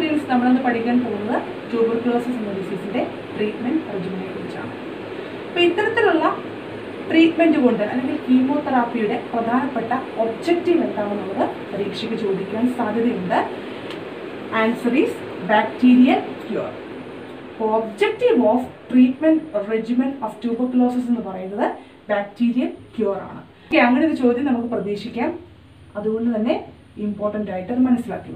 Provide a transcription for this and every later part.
students, we will study tuberculosis treatment regimen. So, treatment and chemotherapy objective answer is bacterial cure. The objective of treatment regimen of tuberculosis is bacterial cure. Okay, I'm going to show you the important item.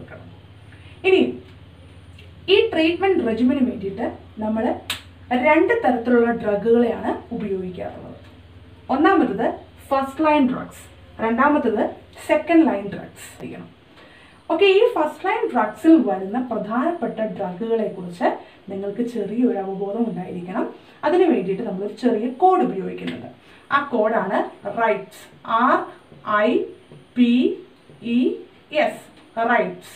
This treatment regimen we have two drugs. One is first line drugs, and second line drugs. Okay, this first line drugs is one of the drugs that you have a code. That code is RIPES. R-I-P-E-S. RIPES.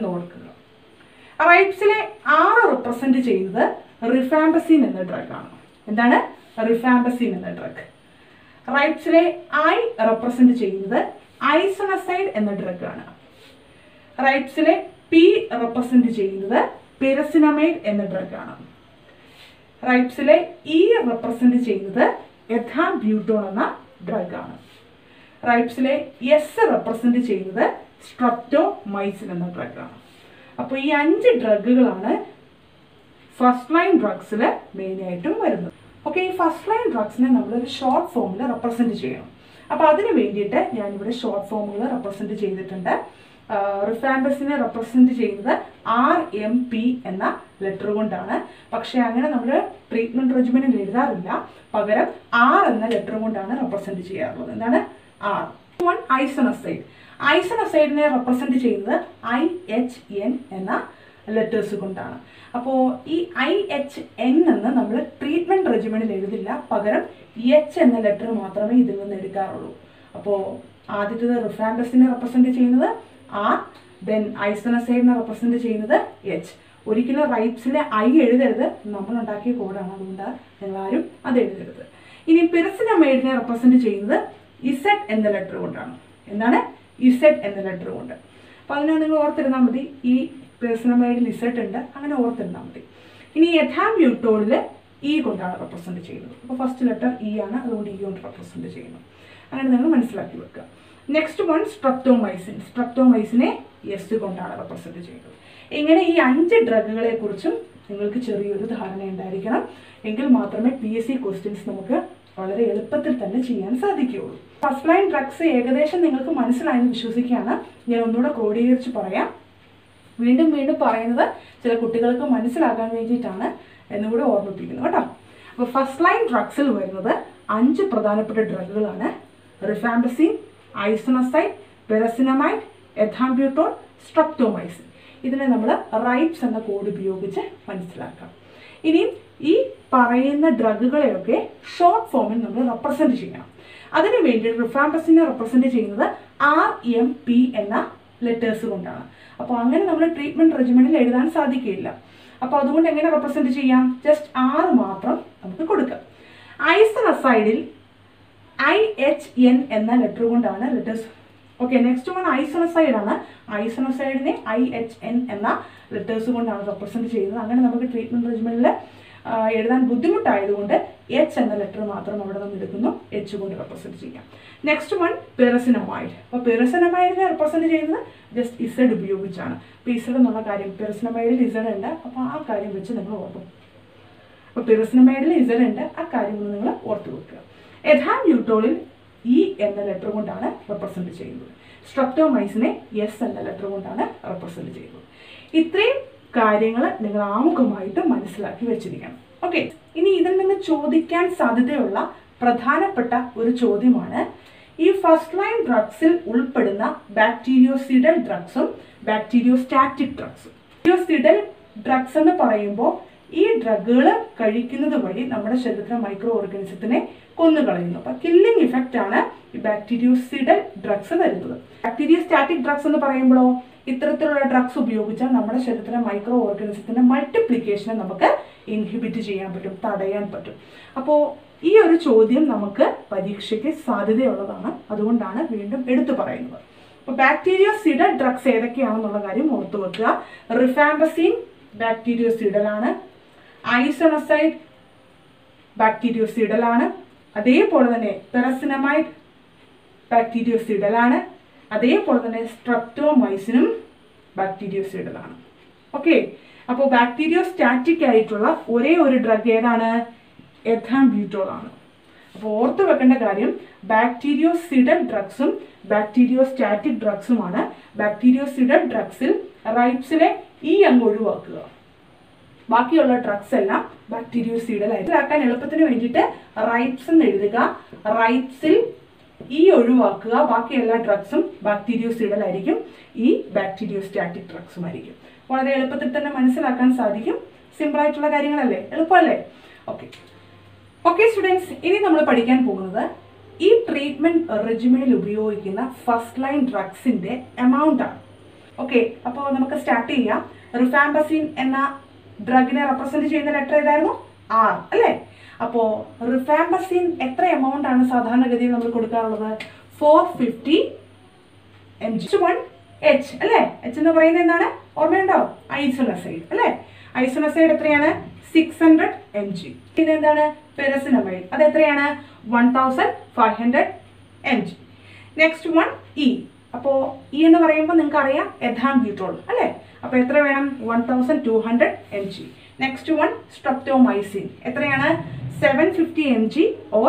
RIPES represent rifampicin drug. What is rifampicin drug? RIPES I represent isoniazid drug. RIPES P represent pyrazinamide drug. RIPES E represent ethambutol drug. RIPES S represent streptomycin drug. So, these 5 drugs are first line drugs main. Okay, first line drugs we short formula represent. So, that's why I short formula represent. Rifampicin represent RMP letter. But we treatment regimen R letter represent. R. One isoniazid. Isoniazid represent IHN letters. So, this IHN we treatment regimen H letter. So, rifampicin represent R, then isoniazid represent H. Original RIPES I code. This pyrazinamide represent Z and the letter. Z and the letter. This pyrazinamide Z and the ethambutol E represent. First letter E represent. Next one, streptomycin. Streptomycin yes represent. These 5 drugs PSC questions first line drugs ഏകദേശം നിങ്ങൾക്ക് മനസ്സിലായെന്ന് വിശ്വസിക്കുകയാണ്. ഞാൻ ഒന്നുകൂടെ ക്രോഡീകരിച്ച് പറയാം. വീണ്ടും പറയുന്നത് ചില കുട്ടികൾക്ക് മനസ്സിലാകാൻ വേണ്ടിയിട്ടാണ് എന്നുകൂടെ ഓർമ്മിപ്പിക്കുന്നു കേട്ടോ. അപ്പോൾ ഫസ്റ്റ് ലൈൻ ഡ്രഗ്സിൽ വരുന്നത് 5 പ്രധാനപ്പെട്ട ഡ്രഗുകളാണ്. Rifampicin, isoniazid, pyrazinamide, ethambutol, streptomycin. ഇതിനെ നമ്മൾ റൈപ്സ് എന്ന കോഡ് ഉപയോഗിച്ച് മനസ്സിലാക്കാം. ഇനി ഈ പറയുന്ന ഡ്രഗുകളെയൊക്കെ ഷോർട്ട് ഫോമിൽ നമ്മൾ റെപ്രസെന്റ് ചെയ്യണം. അതിനു വേണ്ടി റിഫാംപിസിനെ റെപ്രസെന്റ് ചെയ്യുന്നത് RMP എന്ന ലെറ്റേഴ്സ് കൊണ്ടാണ്. അപ്പോൾ അങ്ങനെ നമ്മൾ ട്രീറ്റ്മെന്റ് റെജിമെനിൽ എഴുതാൻ സാധിക്കില്ല. അപ്പോൾ അതുകൊണ്ട് എങ്ങനെ റെപ്രസെന്റ് ചെയ്യാം? ജസ്റ്റ് R മാത്രം നമുക്ക് കൊടുക്കാം. ഐസോനസൈഡിൽ IHN എന്ന ലെറ്റർ കൊണ്ടാണ് letters. Okay, next one isoniazid ആണ്. ഐസോനസൈഡിനെ IHN എന്ന ലെറ്റേഴ്സ് കൊണ്ടാണ് റെപ്രസെന്റ് ചെയ്യുന്നത്. അങ്ങനെ നമുക്ക് ട്രീറ്റ്മെന്റ് റെജിമെനിൽ എഴുതാൻ ബുദ്ധിമുട്ടായതുകൊണ്ട് H എന്ന ലെറ്റർ മാത്രം അവിടെ നമ്മൾ എടുക്കുന്നു. H കൊണ്ട് റെപ്രസെന്റ് ചെയ്യാം. Next one pyrazinamide. അപ്പോൾ pyrazinamide റെപ്രസെന്റ് ചെയ്യുന്നത് ജസ്റ്റ് Z ഉപയോഗിച്ചാണ്. അപ്പോൾ Z എന്നുള്ള കാര്യം pyrazinamide Z ഉണ്ട്. അപ്പോൾ ആ കാര്യം വെച്ച് നിങ്ങൾ ഓർക്കും. അപ്പോൾ pyrazinamide Z ഉണ്ട്. ആ കാര്യം നിങ്ങൾ ഓർത്തു വെക്കുക. ethambutolൽ E എന്ന ലെറ്റർ കൊണ്ടാണ് റെപ്രസെന്റ് ചെയ്യുന്നത്. സ്ട്രെപ്റ്റോമൈസിനെ S എന്ന ലെറ്റർ കൊണ്ടാണ് റെപ്രസെന്റ് ചെയ്യുന്നത്. ഇത്രയും കാര്യങ്ങൾ നിങ്ങൾ ആമുഖമായിട്ട് മനസ്സിലാക്കി വെച്ചിരിക്കണം. ഓക്കെ, ഇനി ഇതിൽ നിന്ന് ചോദിക്കാൻ സാധ്യതയുള്ള പ്രധാനപ്പെട്ട ഒരു ചോദ്യമാണ് ഈ ഫസ്റ്റ് ലൈൻ ഡ്രഗ്സിൽ ഉൾപ്പെടുന്ന ബാക്ടീരിയോസിഡൽ ഡ്രഗ്സും ബാക്ടീരിയോസ്റ്റാറ്റിക് ഡ്രഗ്സും. ബാക്ടീരിയോസിഡൽ ഡ്രഗ്സ് എന്ന് പറയുമ്പോൾ ഈ ഡ്രഗുകൾ കഴിക്കുന്നത് വഴി നമ്മുടെ ശരീരത്തിലെ മൈക്രോ ഓർഗാനിസത്തിനെ കൊന്നുകളയുന്നു. അപ്പോൾ കില്ലിംഗ് ഇഫക്റ്റ് ആണ് ഈ ബാക്ടീരിയോസിഡൽ ഡ്രഗ്സ് തരുന്നത്. ബാക്ടീരിയോസ്റ്റാറ്റിക് ഡ്രഗ്സ് എന്ന് പറയുമ്പോഴോ ഇത്തരത്തിലുള്ള ഡ്രഗ്സ് ഉപയോഗിച്ചാൽ നമ്മുടെ ശരീരത്തിലെ മൈക്രോ ഓർഗാനിസത്തിന്റെ മൾട്ടിപ്ലിക്കേഷനെ നമുക്ക് ഇൻഹിബിറ്റ് ചെയ്യാൻ പറ്റും, തടയാൻ പറ്റും. അപ്പോൾ ഈ ഒരു ചോദ്യം നമുക്ക് പരീക്ഷയ്ക്ക് സാധ്യതയുള്ളതാണ്. അതുകൊണ്ടാണ് വീണ്ടും എടുത്തു പറയുന്നത്. അപ്പോൾ ബാക്ടീരിയോസിഡൽ ഡ്രഗ്സ് ഏതൊക്കെയാണെന്നുള്ള കാര്യം ഓർത്തു വെക്കുക. റിഫാംപസിൻ ബാക്ടീരിയോസിഡലാണ്, ഐസോണസൈഡ് ബാക്ടീരിയോസിഡലാണ്, അതേപോലെ തന്നെ പെറസിനമൈഡ് ബാക്ടീരിയോസിഡലാണ്, അതേപോലെ തന്നെ സ്ട്രെപ്റ്റോമൈസിനും ബാക്ടീരിയോസിഡലാണ്. ഓക്കെ, അപ്പോൾ ബാക്ടീരിയോസ്റ്റാറ്റിക് ആയിട്ടുള്ള ഒരേ ഒരു ഡ്രഗ് ഏതാണ്? എഥാംബ്യൂട്ടോൾ ആണ്. അപ്പോൾ ഓർത്ത് വെക്കേണ്ട കാര്യം ബാക്ടീരിയോസിഡൽ ഡ്രഗ്സും ബാക്ടീരിയോസ്റ്റാറ്റിക് ഡ്രഗ്സുമാണ്. ബാക്ടീരിയോസിഡൽ ഡ്രഗ്സിൽ റൈറ്റ്സിലെ ഈ അങ്ങ് ഒഴിവാക്കുക, ബാക്കിയുള്ള ഡ്രഗ്സ് എല്ലാം ബാക്ടീരിയോസിഡൽ ആയിരിക്കും. എളുപ്പത്തിന് വേണ്ടിയിട്ട് റൈറ്റ്സ് എന്ന് എഴുതുക, റൈറ്റ്സിൽ ഈ ഒഴിവാക്കുക, ബാക്കി എല്ലാ ഡ്രഗ്സും ബാക്ടീരിയോസിഡൽ ആയിരിക്കും, ഈ ബാക്ടീരിയോസ്റ്റാറ്റിക് ഡ്രഗ്സും ആയിരിക്കും. വളരെ എളുപ്പത്തിൽ തന്നെ മനസ്സിലാക്കാൻ സാധിക്കും. സിമ്പിൾ ആയിട്ടുള്ള കാര്യങ്ങളല്ലേ, എളുപ്പമല്ലേ? ഓക്കെ ഓക്കെ സ്റ്റുഡൻസ്, ഇനി നമ്മൾ പഠിക്കാൻ പോകുന്നത് ഈ ട്രീറ്റ്മെന്റ് റെജിമിനിൽ ഉപയോഗിക്കുന്ന ഫസ്റ്റ് ലൈൻ ഡ്രഗ്സിന്റെ എമൗണ്ട് ആണ്. ഓക്കെ, അപ്പോൾ നമുക്ക് സ്റ്റാർട്ട് ചെയ്യാം. റിഫാംപസിൻ എന്ന ഡ്രഗിനെ റെപ്രസെന്റ് ചെയ്യുന്ന ലെറ്റർ ഏതായിരുന്നു? ആർ അല്ലേ? അപ്പോൾ റിഫാംപസിൻ എത്ര എമൗണ്ട് ആണ് സാധാരണഗതിയിൽ നമ്മൾ കൊടുക്കാറുള്ളത്? 450 mg. 1H അല്ലേ? H എന്ന് പറയുന്നത് എന്താണ്? ഓർമ്മയുണ്ടോ? ഐസോണസൈഡ് അല്ലേ? ഐസോണസൈഡ് എത്രയാണ്? 600 mg. ഇതെന്താണ്? പെറസിനമൈഡ്, അത് എത്രയാണ്? 1500 mg. Next one E. അപ്പോൾ ഇ എന്ന് പറയുമ്പോൾ നിങ്ങൾക്ക് അറിയാം എഥാംബ്യൂട്ടോൾ അല്ലേ? അപ്പോൾ എത്ര വേണം? 1200 mg. നെക്സ്റ്റ് വൺ സ്ട്രെപ്റ്റോമൈസിൻ, എത്രയാണ്? 750 mg ഓർ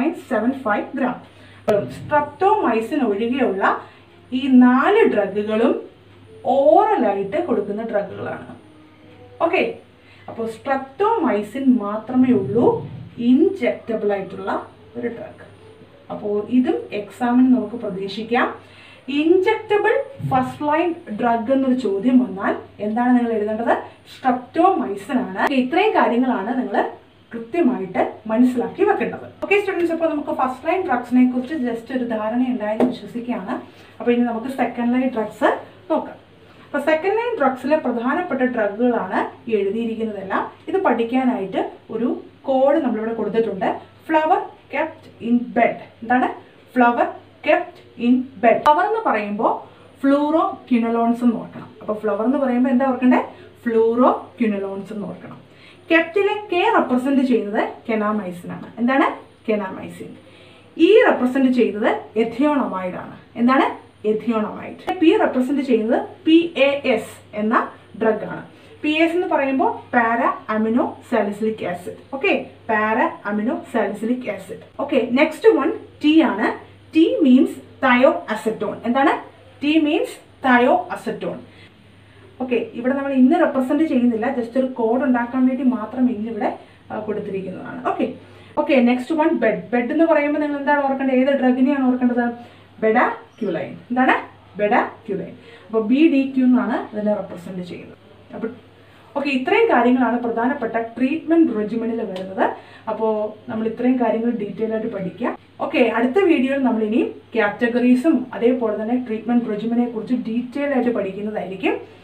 0.75 ഗ്രാം. സ്ട്രെപ്റ്റോമൈസിൻ ഒഴികെയുള്ള ഈ 4 ഡ്രഗുകളും ഓറലായിട്ട് കൊടുക്കുന്ന ഡ്രഗുകളാണ്. ഓക്കെ, അപ്പോൾ സ്ട്രെപ്റ്റോമൈസിൻ മാത്രമേ ഉള്ളൂ ഇൻജെക്റ്റബിൾ ആയിട്ടുള്ള ഒരു ഡ്രഗ്. അപ്പോൾ ഇതും എക്സാമിന് നമുക്ക് പ്രതീക്ഷിക്കാം. ഇൻജെക്റ്റബിൾ ഫസ്റ്റ് ലൈൻ ഡ്രഗ് എന്നൊരു ചോദ്യം വന്നാൽ എന്താണ് നിങ്ങൾ എഴുതേണ്ടത്? സ്ട്രെപ്റ്റോമൈസിൻ ആണ്. ഇത്രയും കാര്യങ്ങളാണ് നിങ്ങൾ കൃത്യമായിട്ട് മനസ്സിലാക്കി വെക്കേണ്ടത്. ഓക്കെ സ്റ്റുഡൻസ്, അപ്പോൾ നമുക്ക് ഫസ്റ്റ് ലൈൻ ഡ്രഗ്സിനെ കുറിച്ച് ജസ്റ്റ് ഒരു ധാരണ ഉണ്ടായെന്ന് വിശ്വസിക്കുകയാണ്. അപ്പോൾ ഇനി നമുക്ക് സെക്കൻഡ് ലൈൻ ഡ്രഗ്സ് നോക്കാം. അപ്പോൾ സെക്കൻഡ് ലൈൻ ഡ്രഗ്സിലെ പ്രധാനപ്പെട്ട ഡ്രഗുകളാണ് ഈ എഴുതിയിരിക്കുന്നതെല്ലാം. ഇത് പഠിക്കാനായിട്ട് ഒരു കോഡ് നമ്മളിവിടെ കൊടുത്തിട്ടുണ്ട്. Flower kept in bed. എന്താണ്? Flower kept in bed. Flower എന്ന് പറയുമ്പോൾ ഫ്ലൂറോക്വിനോലോൺസ് എന്ന് ഓർക്കണം. അപ്പോൾ ഫ്ലവർ എന്ന് പറയുമ്പോൾ എന്താ ഓർക്കണ്ടേ? ഫ്ലൂറോക്വിനോലോൺസ് എന്ന് ഓർക്കണം. കെപ്റ്റിലെ കെ റെപ്രസെന്റ് ചെയ്യുന്നത് കെനാമൈസിൻ ആണ്. എന്താണ്? കെനാമൈസിൻ. ഇ റെപ്രസെന്റ് ചെയ്യുന്നത് എഥിയോണമൈഡ് ആണ്. എന്താണ്? എഥിയോണമൈഡ്. പി റെപ്രസെന്റ് ചെയ്യുന്നത് PAS എന്ന ഡ്രഗ് ആണ്. PAS എന്ന് പറയുമ്പോൾ para amino salicylic acid. Okay, para amino salicylic acid. Okay, next one T ആണ്. T means thio acetone. എന്താണ്? T means thio acetone. Okay, ഇവിടെ നമ്മൾ ഇന്ന് റെപ്രസെന്റ് ചെയ്യുന്നില്ല, ജസ്റ്റ് ഒരു കോഡ് ഉണ്ടാക്കാൻ വേണ്ടി മാത്രം ഇന്നിവിടെ കൊടുത്തിരിക്കുന്നതാണ്. Okay okay, next one bed. Bed എന്ന് പറയുമ്പോൾ നിങ്ങൾ എന്താണ് ഓർക്കേണ്ടത്? ഏത് ഡ്രഗിനെയാണ് ഓർക്കേണ്ടത്? ബെഡാക്യുലൈൻ. എന്താണ്? ബെഡാക്യുലൈൻ. അപ്പോൾ BDQ എന്നാണ് ഇതിനെ റെപ്രസെന്റ് ചെയ്യുന്നത്. അപ്പോൾ ഓക്കെ, ഇത്രയും കാര്യങ്ങളാണ് പ്രധാനപ്പെട്ട ട്രീറ്റ്മെന്റ് റെജിമിനിൽ വരുന്നത്. അപ്പോൾ നമ്മൾ ഇത്രയും കാര്യങ്ങൾ ഡീറ്റെയിൽ ആയിട്ട് പഠിക്കാം. ഓക്കെ, അടുത്ത വീഡിയോയിൽ നമ്മൾ ഇനി കാറ്റഗറീസും അതേപോലെ തന്നെ ട്രീറ്റ്മെന്റ് റെജിമിനെ കുറിച്ച് ഡീറ്റെയിൽ ആയിട്ട് പഠിക്കുന്നതായിരിക്കും.